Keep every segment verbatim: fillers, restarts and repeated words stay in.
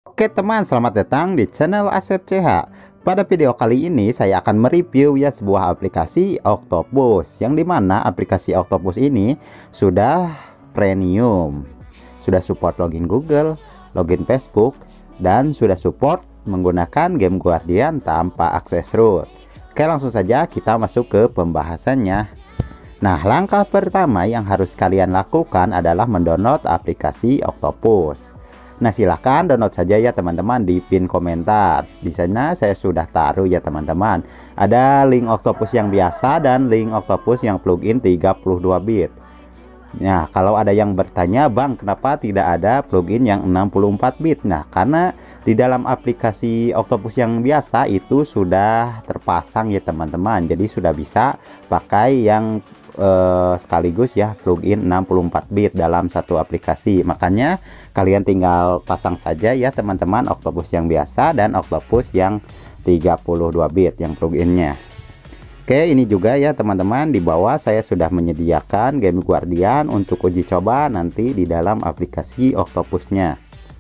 Oke teman, selamat datang di channel Asep C H. Pada video kali ini saya akan mereview ya sebuah aplikasi Octopus, yang dimana aplikasi Octopus ini sudah premium, sudah support login Google, login Facebook, dan sudah support menggunakan game Guardian tanpa akses root. Oke, langsung saja kita masuk ke pembahasannya. Nah, langkah pertama yang harus kalian lakukan adalah mendownload aplikasi Octopus. Nah, silahkan download saja ya teman-teman di pin komentar. Di sana saya sudah taruh ya teman-teman. Ada link Octopus yang biasa dan link Octopus yang plugin tiga puluh dua bit. Nah, kalau ada yang bertanya, "Bang, kenapa tidak ada plugin yang enam puluh empat bit?" Nah, karena di dalam aplikasi Octopus yang biasa itu sudah terpasang ya teman-teman. Jadi sudah bisa pakai yang Uh, sekaligus ya plugin enam puluh empat bit dalam satu aplikasi. Makanya kalian tinggal pasang saja ya teman-teman Octopus yang biasa dan Octopus yang tiga puluh dua bit yang pluginnya. Oke, ini juga ya teman-teman, di bawah saya sudah menyediakan game Guardian untuk uji coba nanti di dalam aplikasi Octopusnya.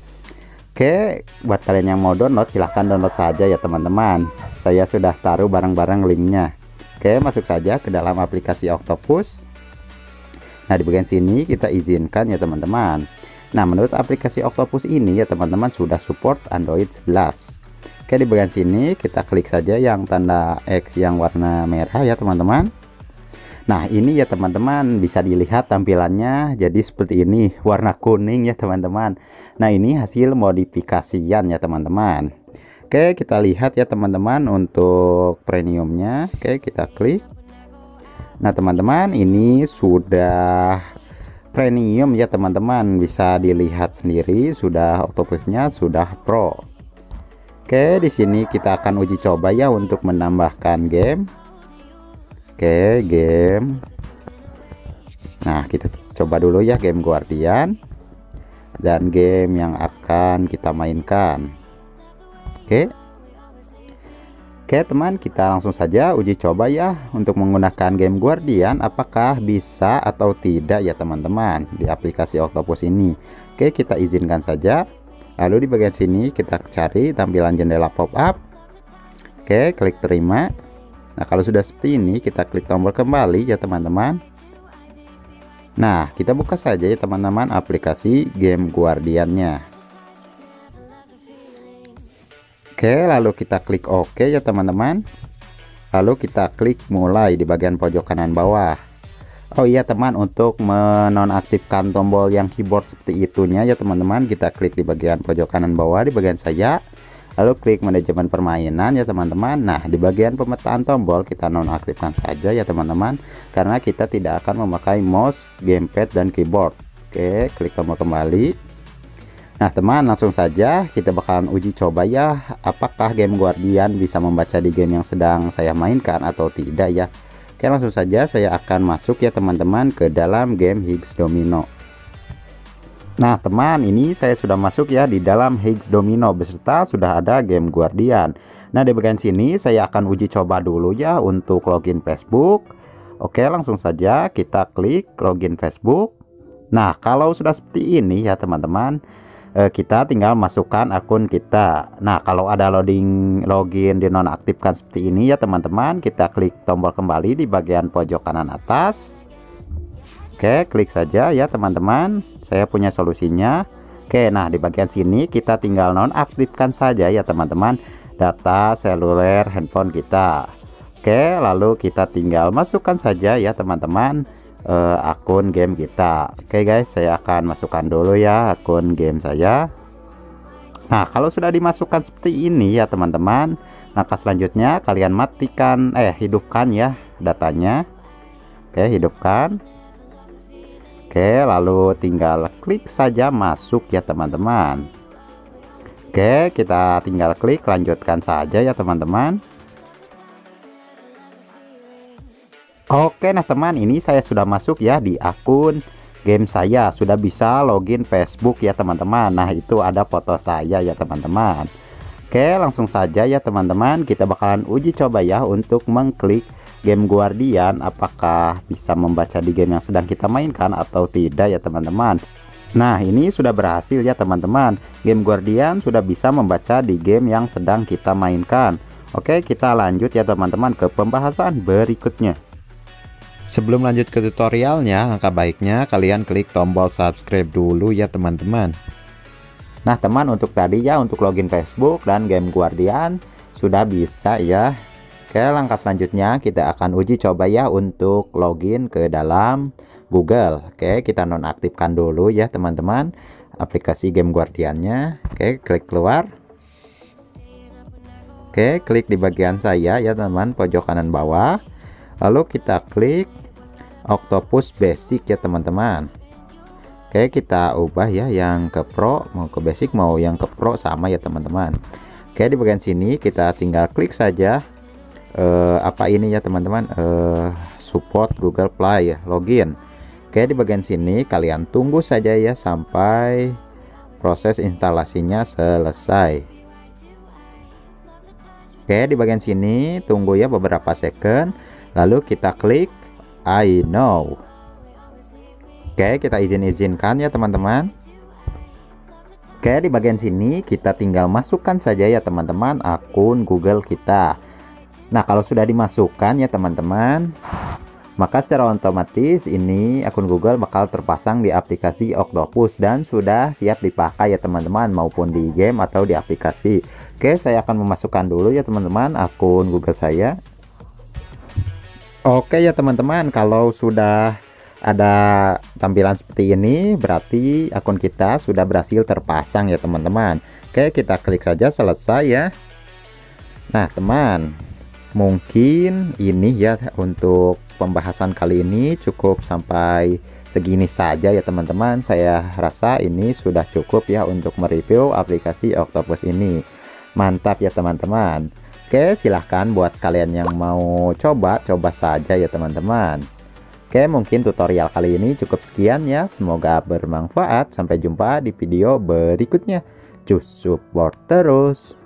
Oke, buat kalian yang mau download silahkan download saja ya teman-teman. Saya sudah taruh bareng-bareng linknya. Oke, masuk saja ke dalam aplikasi Octopus. Nah, di bagian sini kita izinkan ya teman-teman. Nah, menurut aplikasi Octopus ini ya teman-teman sudah support Android sebelas. Oke, di bagian sini kita klik saja yang tanda X yang warna merah ya teman-teman. Nah, ini ya teman-teman bisa dilihat tampilannya jadi seperti ini, warna kuning ya teman-teman. Nah, ini hasil modifikasian ya teman-teman. Oke, kita lihat ya teman-teman untuk premiumnya. Oke, kita klik. Nah teman-teman, ini sudah premium ya teman-teman, bisa dilihat sendiri sudah Octopusnya sudah pro. Oke, di sini kita akan uji coba ya untuk menambahkan game. Oke, game. Nah, kita coba dulu ya game Guardian dan game yang akan kita mainkan. Oke, oke teman, kita langsung saja uji coba ya untuk menggunakan game Guardian, apakah bisa atau tidak ya teman-teman di aplikasi Octopus ini. Oke, kita izinkan saja. Lalu di bagian sini kita cari tampilan jendela pop-up. Oke, klik terima. Nah, kalau sudah seperti ini kita klik tombol kembali ya teman-teman. Nah, kita buka saja ya teman-teman aplikasi game Guardiannya. Oke, lalu kita klik OK ya teman-teman. Lalu kita klik mulai di bagian pojok kanan bawah. Oh iya teman, untuk menonaktifkan tombol yang keyboard seperti itunya ya teman-teman, kita klik di bagian pojok kanan bawah di bagian saya. Lalu klik manajemen permainan ya teman-teman. Nah, di bagian pemetaan tombol kita nonaktifkan saja ya teman-teman, karena kita tidak akan memakai mouse, gamepad, dan keyboard. Oke, klik tombol kembali. Nah teman, langsung saja kita bakalan uji coba ya apakah game Guardian bisa membaca di game yang sedang saya mainkan atau tidak ya. Oke, langsung saja saya akan masuk ya teman-teman ke dalam game Higgs Domino. Nah teman, ini saya sudah masuk ya di dalam Higgs Domino beserta sudah ada game Guardian. Nah, di bagian sini saya akan uji coba dulu ya untuk login Facebook. Oke, langsung saja kita klik login Facebook. Nah, kalau sudah seperti ini ya teman-teman, kita tinggal masukkan akun kita. Nah, kalau ada loading login dinonaktifkan seperti ini ya teman-teman, kita klik tombol kembali di bagian pojok kanan atas. Oke, klik saja ya teman-teman, saya punya solusinya. Oke, nah di bagian sini kita tinggal nonaktifkan saja ya teman-teman data seluler handphone kita. Oke, lalu kita tinggal masukkan saja ya teman-teman Uh, akun game kita. Oke guys, saya akan masukkan dulu ya akun game saya. Nah, kalau sudah dimasukkan seperti ini ya teman-teman, maka selanjutnya kalian matikan eh hidupkan ya datanya. Oke, hidupkan. Oke, lalu tinggal klik saja masuk ya teman-teman. Oke, kita tinggal klik lanjutkan saja ya teman-teman. Oke, nah teman, ini saya sudah masuk ya di akun game saya, sudah bisa login Facebook ya teman-teman. Nah, itu ada foto saya ya teman-teman. Oke, langsung saja ya teman-teman, kita bakalan uji coba ya untuk mengklik game Guardian, apakah bisa membaca di game yang sedang kita mainkan atau tidak ya teman-teman. Nah, ini sudah berhasil ya teman-teman. Game Guardian sudah bisa membaca di game yang sedang kita mainkan. Oke, kita lanjut ya teman-teman ke pembahasan berikutnya. Sebelum lanjut ke tutorialnya, langkah baiknya kalian klik tombol subscribe dulu ya teman-teman. Nah teman, untuk tadi ya, untuk login Facebook dan Game Guardian sudah bisa ya. Oke, langkah selanjutnya kita akan uji coba ya untuk login ke dalam Google. Oke, kita nonaktifkan dulu ya teman-teman aplikasi Game Guardiannya. Oke, klik keluar. Oke, klik di bagian saya ya teman-teman, pojok kanan bawah. Lalu kita klik Octopus Basic ya teman-teman. Oke, kita ubah ya, yang ke Pro mau ke Basic, mau yang ke Pro sama ya teman-teman. Oke, di bagian sini kita tinggal klik saja eh, apa ini ya teman-teman, eh, support Google Play ya, login. Oke, di bagian sini kalian tunggu saja ya sampai proses instalasinya selesai. Oke, di bagian sini tunggu ya beberapa second, lalu kita klik I know. Oke, kita izin-izinkan ya teman-teman. Oke, di bagian sini kita tinggal masukkan saja ya teman-teman akun Google kita. Nah, kalau sudah dimasukkan ya teman-teman, maka secara otomatis ini akun Google bakal terpasang di aplikasi Octopus dan sudah siap dipakai ya teman-teman, maupun di game atau di aplikasi. Oke, saya akan memasukkan dulu ya teman-teman akun Google saya. Oke ya teman-teman, kalau sudah ada tampilan seperti ini berarti akun kita sudah berhasil terpasang ya teman-teman. Oke, kita klik saja selesai ya. Nah teman, mungkin ini ya untuk pembahasan kali ini cukup sampai segini saja ya teman-teman. Saya rasa ini sudah cukup ya untuk mereview aplikasi Octopus ini. Mantap ya teman-teman. Oke, silahkan buat kalian yang mau coba, coba saja ya teman-teman. Oke, mungkin tutorial kali ini cukup sekian ya. Semoga bermanfaat. Sampai jumpa di video berikutnya. Cus support terus.